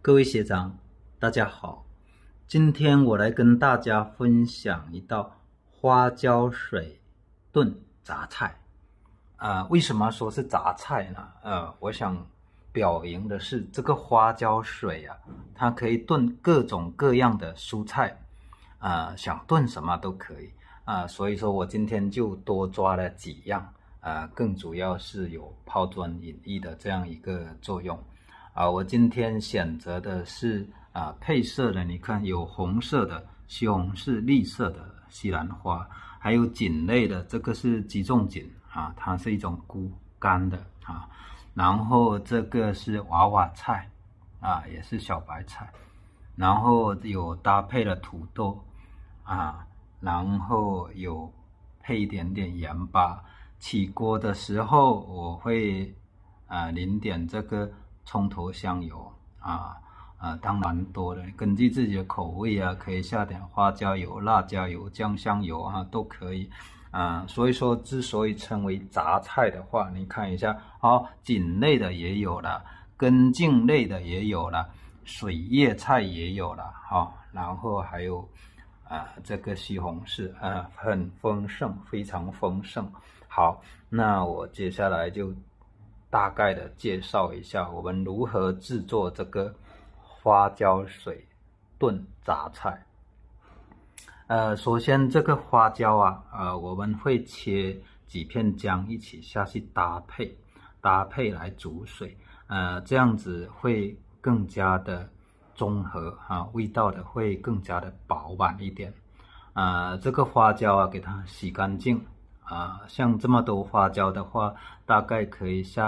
各位学长，大家好。今天我来跟大家分享一道花椒水炖杂菜。为什么说是杂菜呢？我想表明的是，这个花椒水它可以炖各种各样的蔬菜，想炖什么都可以所以说我今天就多抓了几样，更主要是有抛砖引玉的这样一个作用。我今天选择的是配色的，你看有红色的西红柿、绿色的西兰花，还有茎类的，这个是鸡枞菌它是一种菇干的然后这个是娃娃菜也是小白菜，然后有搭配了土豆然后有配一点点盐巴。起锅的时候我会淋点这个葱头香油当然多的，根据自己的口味可以下点花椒油、辣椒油、酱香油都可以所以说之所以称为杂菜的话，你看一下茎类的也有了，根茎类的也有了，水叶菜也有了然后还有这个西红柿很丰盛，非常丰盛。好，那我接下来就大概的介绍一下我们如何制作这个花椒水炖杂菜。首先这个花椒我们会切几片姜一起下去搭配来煮水，这样子会更加的中和味道的会更加的饱满一点。这个花椒给它洗干净像这么多花椒的话，大概可以下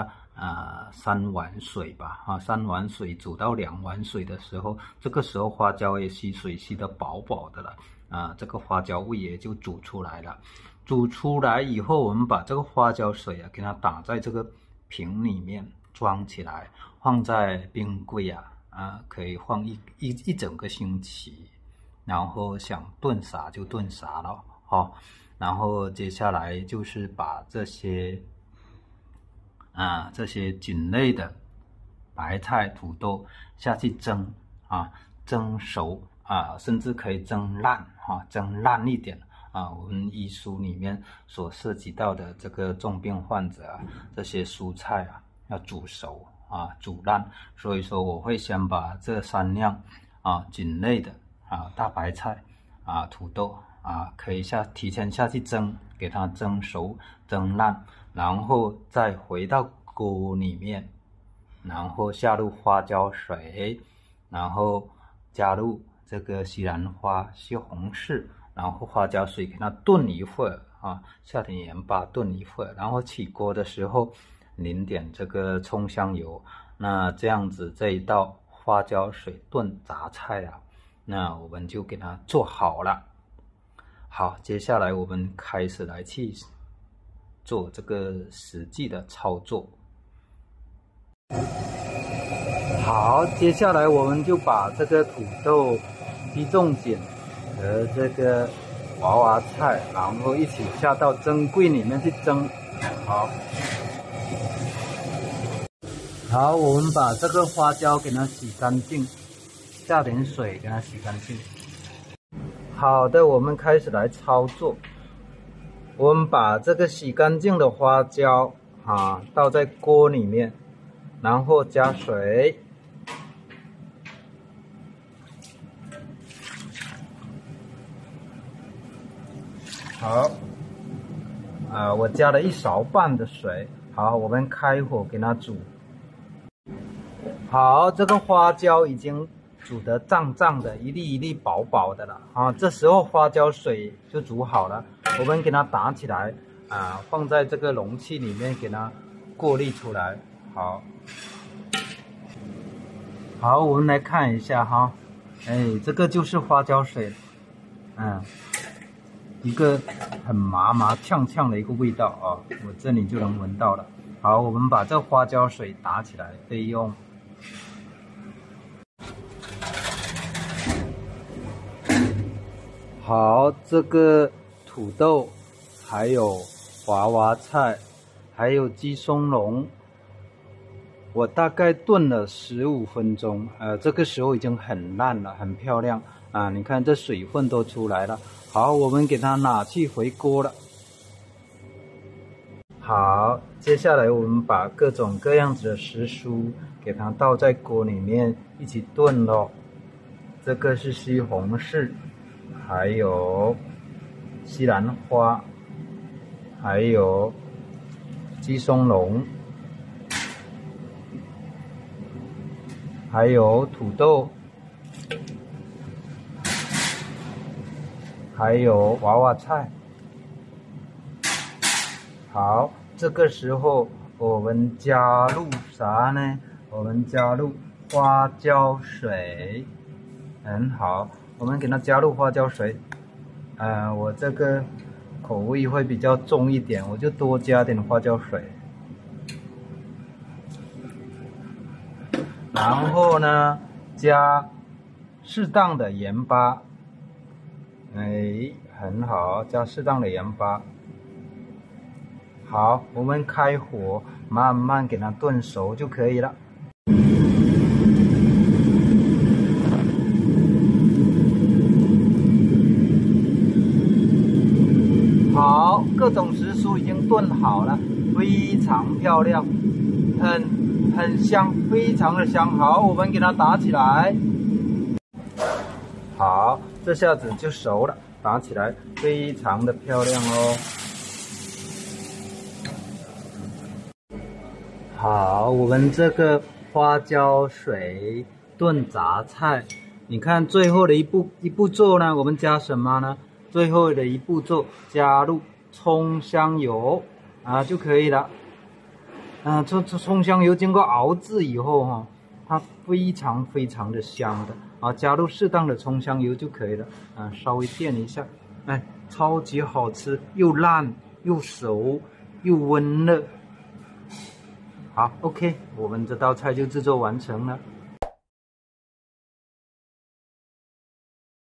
3碗水吧3碗水煮到2碗水的时候，这个时候花椒也吸水吸得饱饱的了这个花椒味也就煮出来了。煮出来以后，我们把这个花椒水给它打在这个瓶里面装起来，放在冰柜可以放一整个星期，然后想炖啥就炖啥了然后接下来就是把这些菌类的白菜、土豆下去蒸蒸熟甚至可以蒸烂蒸烂一点我们医书里面所涉及到的这个重病患者这些蔬菜要煮熟煮烂，所以说我会先把这3样菌类的大白菜土豆可以提前下去蒸，给它蒸熟蒸烂，然后再回到锅里面，然后下入花椒水，然后加入这个西兰花、西红柿，然后花椒水给它炖一会儿下点盐巴炖一会儿，然后起锅的时候淋点这个葱香油。那这样子这一道花椒水炖杂菜那我们就给它做好了。好，接下来我们开始来去做这个实际的操作。好，接下来我们就把这个土豆、鸡枞菌和这个娃娃菜，然后一起下到蒸柜里面去蒸。好，我们把这个花椒给它洗干净，下点水给它洗干净。好的，我们开始来操作。我们把这个洗干净的花椒倒在锅里面，然后加水，好我加了1勺半的水。好，我们开火给它煮。好，这个花椒已经煮得胀胀的，一粒一粒薄薄的了这时候花椒水就煮好了，我们给它打起来放在这个容器里面给它过滤出来。好，我们来看一下这个就是花椒水一个很麻麻呛呛的一个味道我这里就能闻到了。好，我们把这花椒水打起来备用。好，这个土豆还有娃娃菜还有鸡松茸我大概炖了15分钟，这个时候已经很烂了，很漂亮啊！你看这水分都出来了。好，我们给它拿去回锅了。好，接下来我们把各种各样子的食蔬给它倒在锅里面一起炖咯。这个是西红柿，还有西兰花，还有鸡松茸，还有土豆，还有娃娃菜。好，这个时候我们加入啥呢？我们加入花椒水，很好。我们给它加入花椒水。我这个口味会比较重一点，我就多加点花椒水。然后呢，加适当的盐巴。很好，加适当的盐巴。好，我们开火，慢慢给它炖熟就可以了。好，各种食蔬已经炖好了，非常漂亮，很香，非常的香。好，我们给它打起来。好，这下子就熟了，打起来非常的漂亮哦。好，我们这个花椒水炖杂菜，你看最后的一步骤呢，我们加什么呢？最后的一步骤加入葱香油就可以了。这葱香油经过熬制以后它非常的香的加入适当的葱香油就可以了。稍微垫一下，超级好吃，又烂又熟又温热。好 ，OK， 我们这道菜就制作完成了。